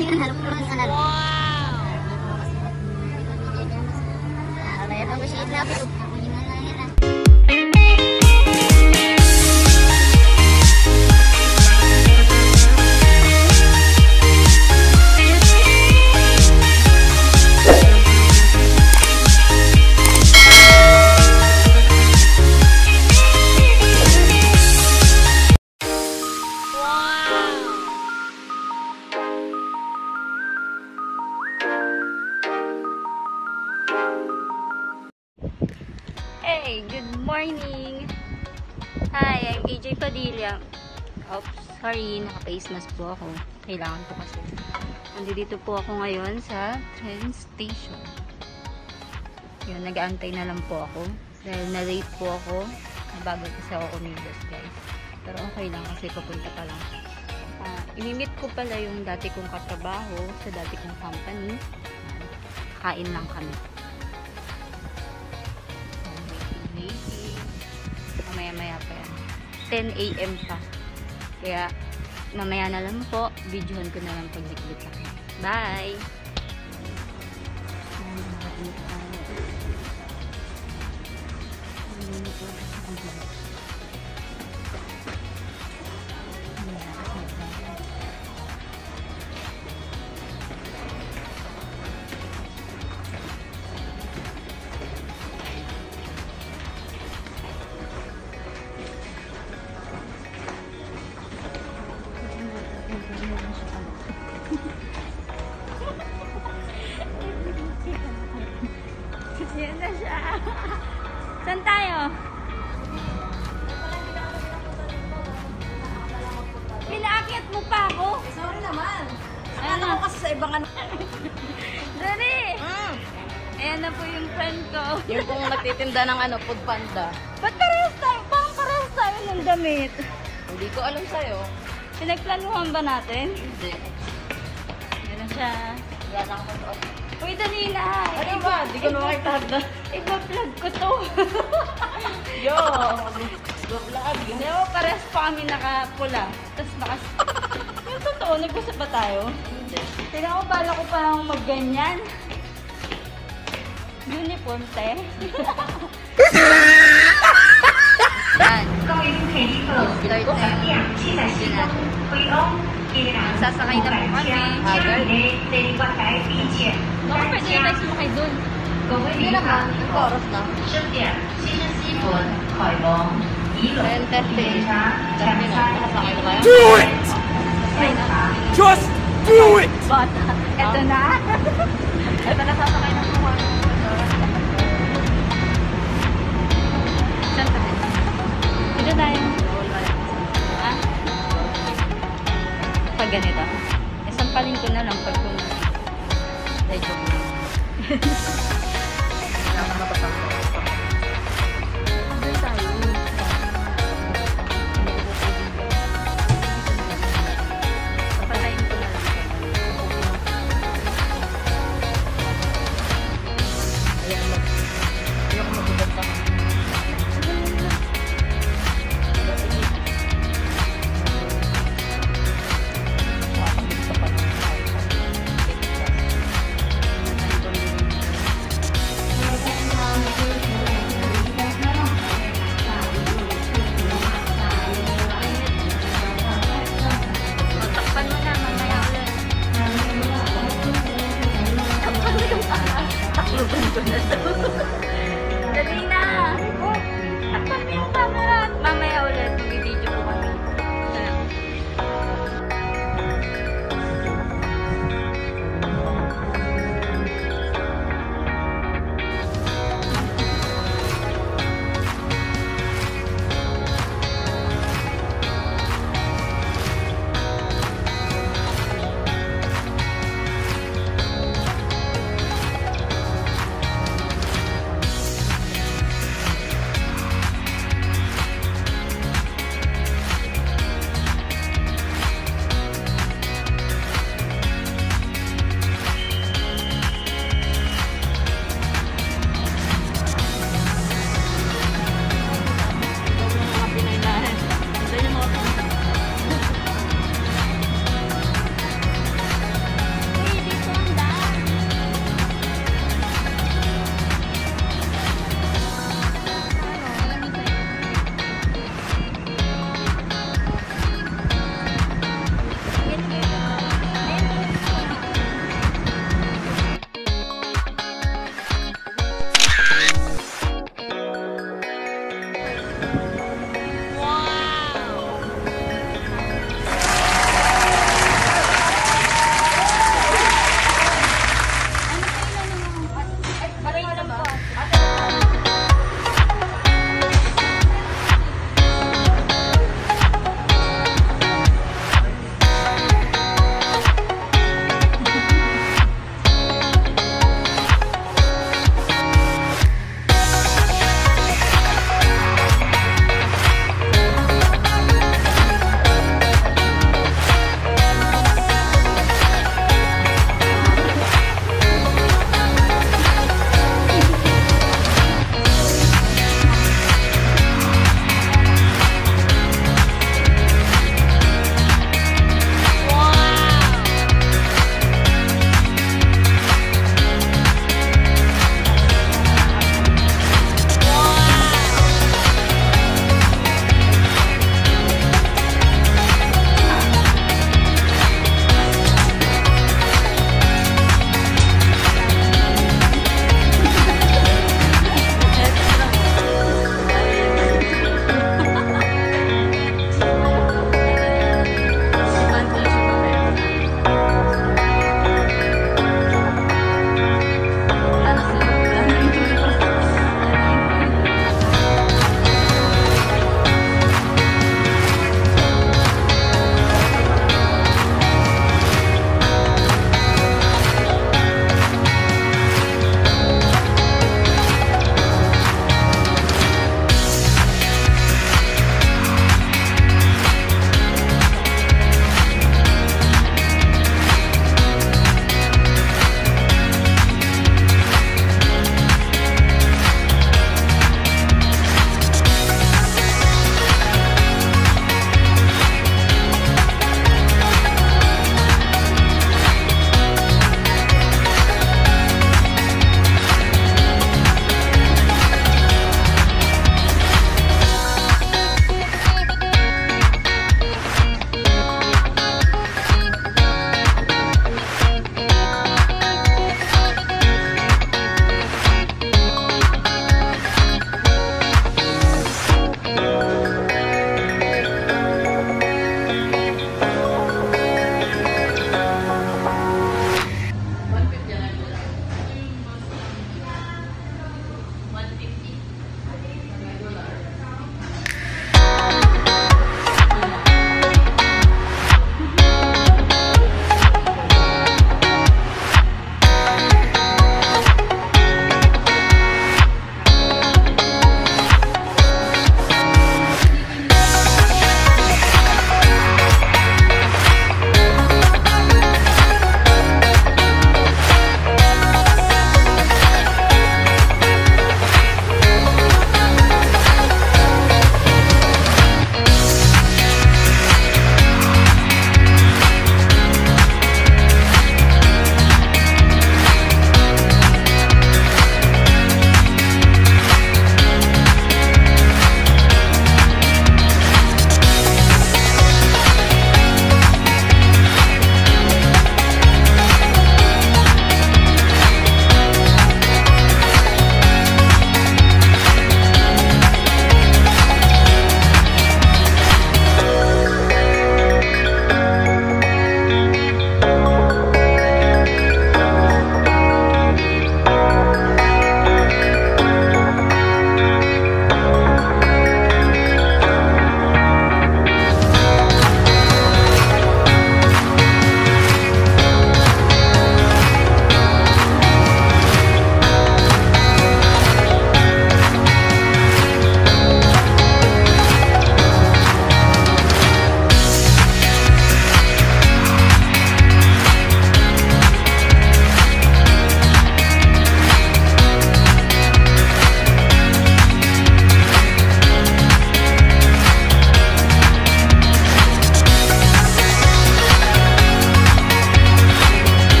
Hey, good morning! Hi, I'm AJ Padilla. Oops, sorry, naka-face mask po ako. Kailangan po kasi. Nandito po ako ngayon sa train station. Yun, nag-aantay na lang po ako. Dahil na-late po ako. Bago kasi ako umilos, guys. Pero okay lang kasi papunta pa lang. Imimit ko pala yung dati kong katrabaho sa dati kong company. Kain lang kami. Mamaya pa yan. 10 AM pa. Kaya, mamaya na lang po. Videohan ko na lang pag naglit ako. Bye! Yan na siya. Saan tayo? Pinaakyat mo pa ako? Sorry naman. Akala ko kasi sa ibang ano. Dali! Ayan na po yung friend ko. Yung kung nagtitinda ng ano, food panda. Ba't parehas tayo? Parang parehas tayo ng damit. Hindi ko alam sa'yo. Pinagplanuhan ba natin? Hindi. Yan na siya. Wala na ako sa Uy, dali na. ano ba? Hindi ko na makita. Iba-vlog ko to. Yo! Vlog. Hindi mo, parehas pa kami nakapula. Tapos yung totoo, nag-usap ba tayo? Hindi. Tingnan ko, bala ko parang mag-ganyan. Uniform, te. Yan. Start na. Sasakay na po kami. Baka pwede yung tayo sumakay dun. Hindi naman. Ang oras na. 10:30. Do it! Just do it! But, eto na. Ito na sasakay na po. Saan tayo? Dito tayo. Ha? Pag ganito. Sampalin ko na lang pag kung medyo doon tayo. Papatayin ko na lang. Ayan mo. Hindi ako magbubanta.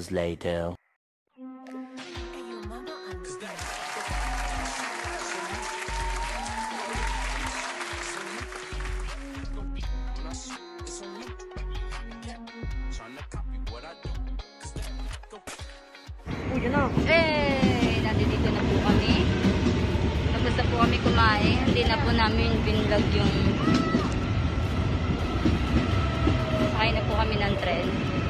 hours later. Nandito na po kami. Tapos na po kami kumain. Hindi na po namin binlog yung sakay na po kami ng tren.